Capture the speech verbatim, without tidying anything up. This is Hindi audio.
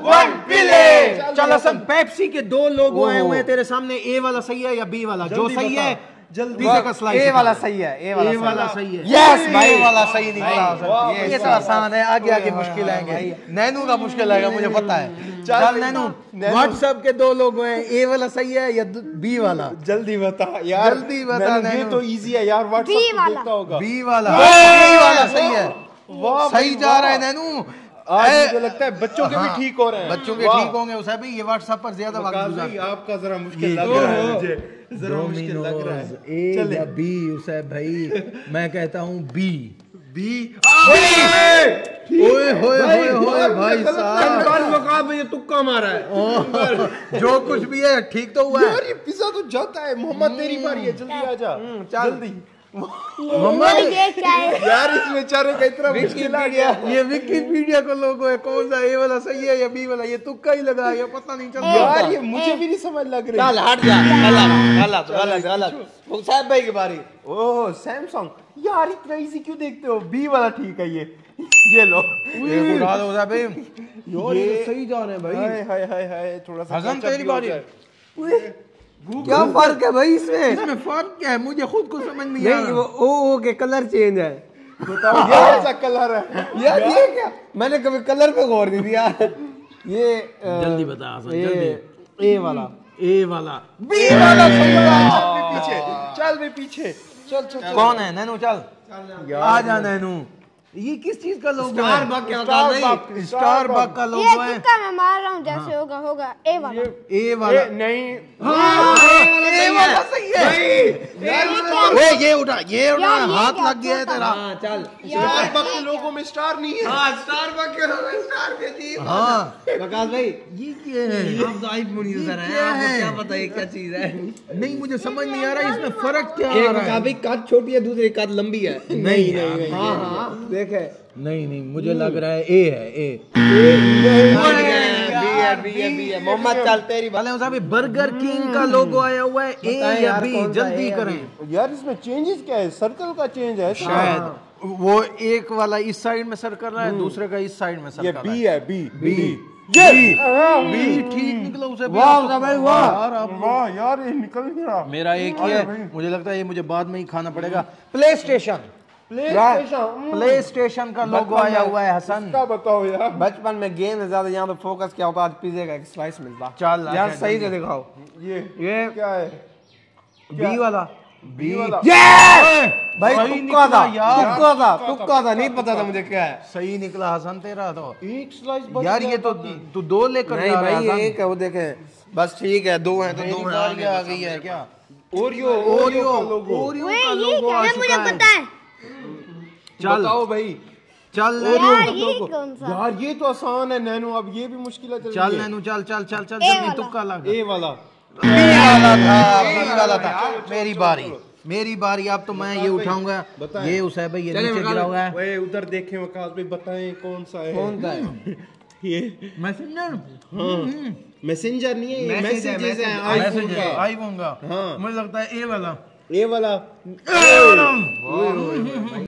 वन पीले। चल हसन, पेप्सी के दो लोगो आए हुए हैं तेरे सामने, ए वाला सही है या बी वाला? जो सही है जल्दी से का स्लाइस। ए वाला सही है, ए वाला, ए वाला सही है। यस भाई, वाला सही निकला। ये तो आसान है, आगे आगे मुश्किल आएंगे। नैनू का मुश्किल आएगा, मुझे पता है। चल नैनू, व्हाट्सएप के दो लोग हैं, ए वाला सही है या बी वाला? जल्दी बता यार, जल्दी बता। ये तो इजी है यार, व्हाट्सएप पे देखता होगा। बी वाला, बी वाला सही है। सही जा रहा है नैनू। आज मुझे लगता है बच्चों के भी ठीक हो रहे हैं। बच्चों के ठीक होंगे उसे भी। ये व्हाट्सएप पर ज्यादा वक्त गुजारते हैं। आपका जरा मुश्किल लग रहा है मुझे, जरा मुश्किल लग रहा है। ए या बी उसे भाई, मैं कहता हूँ बी। बी ओए होए होए होए भाई साहब, ये तुक्का मारा है। जो कुछ भी है ठीक तो हुआ है। यार ये पिज्जा तो जाता है। मोहम्मद तेरी बारी है, जल्दी आ जा। जल्दी ये क्या है यार, इस बेचारे का इतना मुश्किल आ गया। ये विकिपीडिया को लोगो है, कौन सा ए वाला सही है या बी वाला? ये तुक्का ही लगा, ये पता नहीं चल यार ये मुझे भी नहीं समझ लग रही। चल हट जा, गलत गलत गलत गलत। साहब भाई की बारी। ओह सैमसंग, यार इतना इजी क्यों देखते हो? बी वाला ठीक है। ये ये लो, ये उड़ा दो साहब भाई। ये सही जा रहे हैं भाई। हाय हाय हाय हाय, थोड़ा सा हसन तेरी बारी है। क्या फर्क है भाई इसमें? इसमें फर्क क्या है? मुझे खुद को समझ नहीं आ रहा। ओ ओ के कलर चेंज है। बताओ ये कैसा कलर है यार? ये क्या, मैंने कभी कलर पे गौर नहीं दिया। ये जल्दी बता हसन, ये जल्दी। ए वाला, ए वाला, बी वाला सही है। चल भी पीछे, चल भी पीछे, चल चल। कौन है नैनू? चल आ जा नैनू। ये किस चीज का लोगो है? स्टारबक के मतलब नहीं, स्टारबक का ये लोगो है। तुक्का मैं मार रहा हूँ, जैसे होगा होगा। ए वाला, ए वाला नहीं, ए वाला सही है। ओए ये उठा, ये उठा, यार, ये हाथ क्या लग गया है तेरा। हाँ चल। स्टारबक के लोगों में स्टार नहीं है। हाँ स्टारबक के लोग स्टार देती है। हाँ प्रकाश भाई, ये क्या है? आप तो आइफ मुनीर हैं, क्या आपको है? क्या पता है क्या चीज है? नहीं मुझे समझ नहीं आ रहा इसमें फर्क क्या एक आ रहा का है। भाई कद छोटी है, दूसरी कद लंबी है। नहीं नहीं हाँ हाँ देखे। नहीं नहीं, मुझे लग रहा है ए है। ए बी है, बी है, बी है। मोहम्मद चल तेरी बात। वाले साहब बर्गर किंग का लोगो आया हुआ है, ए या यार, बी? कौन सा जल्दी ए या करें। यार इसमें चेंजेस क्या है? सर्कल का चेंज है शायद वो एक वाला इस साइड में सर कर रहा है, दूसरे का इस साइड में सर ये कर रहा बी है। है, बी बी ये बी ठीक निकला उसे। वाह भाई वाह। यार अब वाह यार, ये निकल गया। मेरा एक ही है, मुझे लगता है ये मुझे बाद में ही खाना पड़ेगा। Play station, play station, play station का लोगो आया हुआ है हसन। क्या बताओ यार। बचपन में गेम में ज्यादा यहाँ पे फोकस किया होता, आज पिज्जे का एक स्लाइस मिलता। चल यार सही से दिखाओ। ये ये क्या है? बी वाला, बी वाला भाई सही तुक्का था निकला यार। तुक्का था तुक्का था, नहीं पता था मुझे क्या है। सही निकला हसन तेरा तो। एक स्लाइस बच यार गया ये तो बाकी। तू दो लेकर नहीं जा रहा भाई है एक है वो, देखे बस ठीक है, दो हैं तो दो हैं। आगे आ गई है क्या? ओरियो, ओरियो, का लोगो। ओरियो वे का ये लोगो क्या आ है? चुका मुझे है। पता है चल बताओ भाई। चल यार। ये कौन सा? यार ये तो आसान है नैनो, अब ये भी मुश्किल है। चल नैनू चल चल चल चल ए जल्दी वाला। तुक्का लगा। ए वाला, बी वाला था, बी वाला था। मेरी बारी, मेरी बारी। अब तो मैं ये उठाऊंगा। ये उसे भाई ये नीचे गिरा हुआ है। वे उधर देखें वकास भाई, बताएं कौन सा है? कौन सा है? ये मैसेंजर, मैसेंजर नहीं है, ये मैसेज है, मैसेजेस हैं मैसेज। आईफोन मैसेंजर का। आईफोन का। हाँ। मुझे लगता है ए वाला। ए वाला ए वाला।